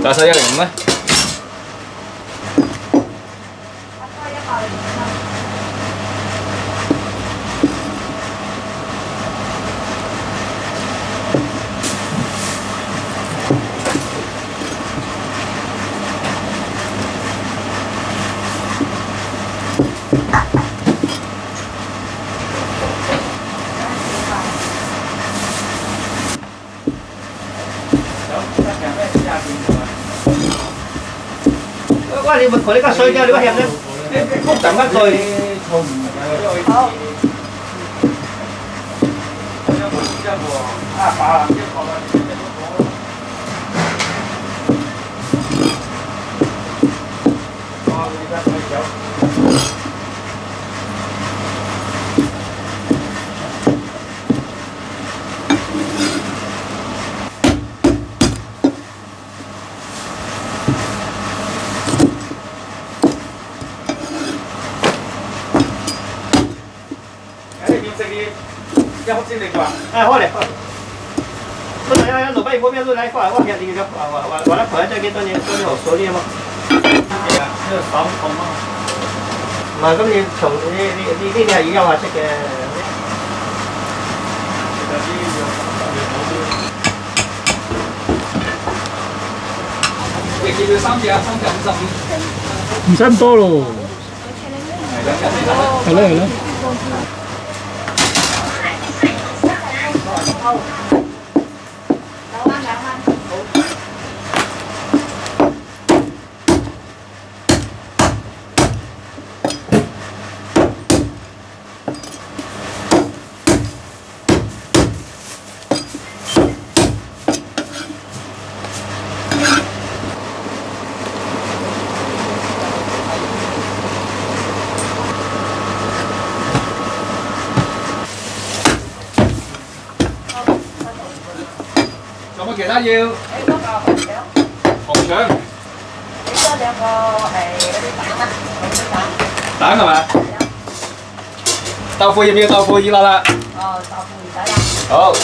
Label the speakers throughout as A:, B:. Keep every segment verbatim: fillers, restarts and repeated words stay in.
A: 加上一零五咧。
B: 哇！你咪佢呢家水啫，你乜嘢啫？谷浸一句。好。啊，把一個啦，哦，你而家可以走。 一盒先定啩？哎，好嘞。都係啊，老闆嗰邊都嚟翻，我日你個話話話得佢真係幾多嘢，多啲學數啲啊嘛。係啊，呢個手痛啊。唔係，咁你從呢呢呢呢啲係已經有話識嘅。你記住三隻啊，三隻五十五。唔使咁多咯。係咯係咯。 好，兩蚊兩蚊。好。有冇其他要？誒嗰個紅腸。紅腸。俾多兩個誒嗰啲蛋啦，紅色蛋。蛋係咪？係啊。豆腐要唔要豆腐？要啦啦。哦，豆腐唔使啦。好。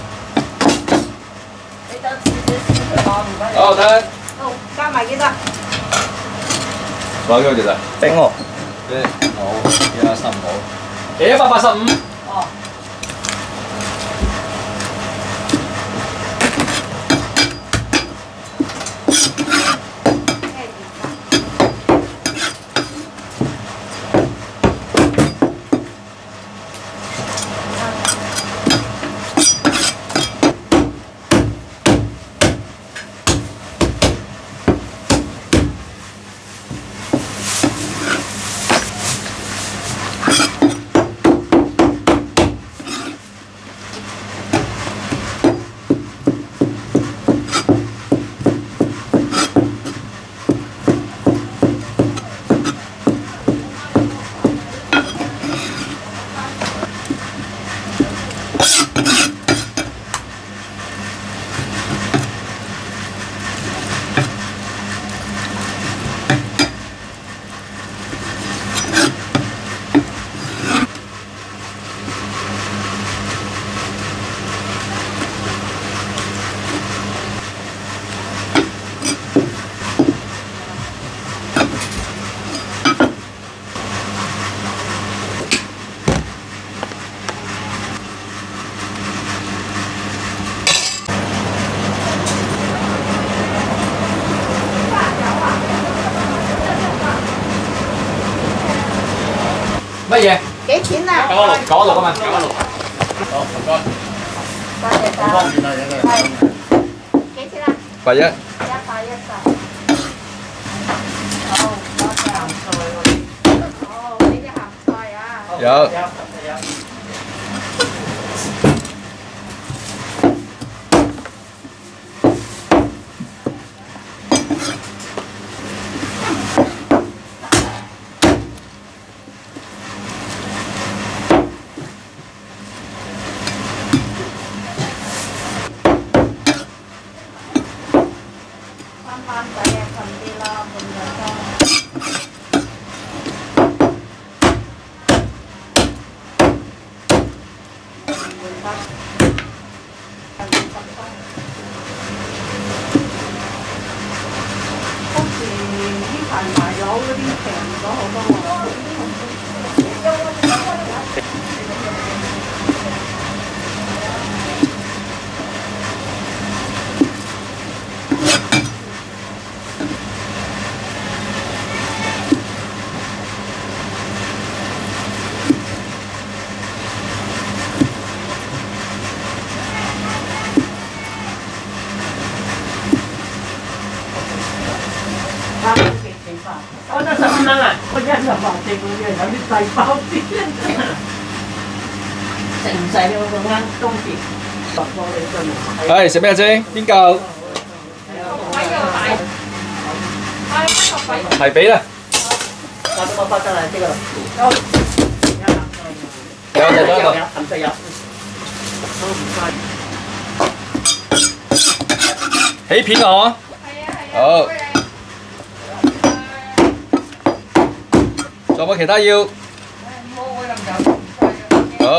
B: 俾多少少少糖唔該你。好得。好，加埋幾多？多少幾多？冰哦。一好，一三好。誒一百八十五。哦。 乜嘢？幾錢啊？九啊六，九啊六啊嘛，九啊六。好，唔該。多謝晒。好方便啊，嘢哋。係。幾錢啊？百一。一百一十。好，多謝鹹菜喎。好，呢啲鹹菜啊。有。有。有。 翻仔啊，近啲啦，半個鐘。
A: 我得十蚊啊！我一十萬正嗰啲有啲細包啲，食唔使你我講啱當時十個你信。
B: 係食咩啫？邊嚿？係俾啦。
A: 我我覺得係呢個。
B: 有就得啦。
A: 含水有。
B: 起片我。好。仲有冇其他要？好。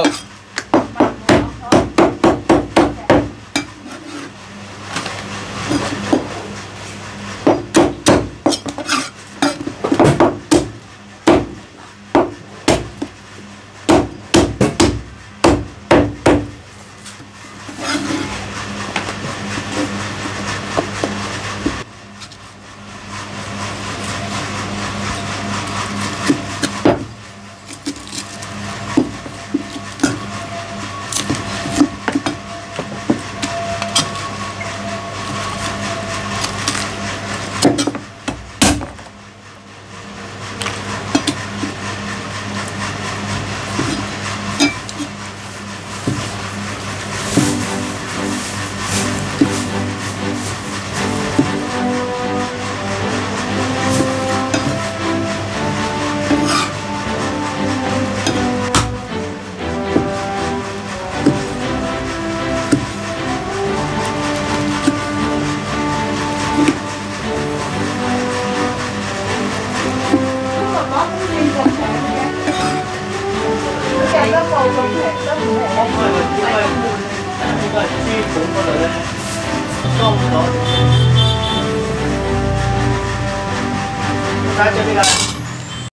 A: 應該係書本嗰度咧裝咗。睇下最邊個？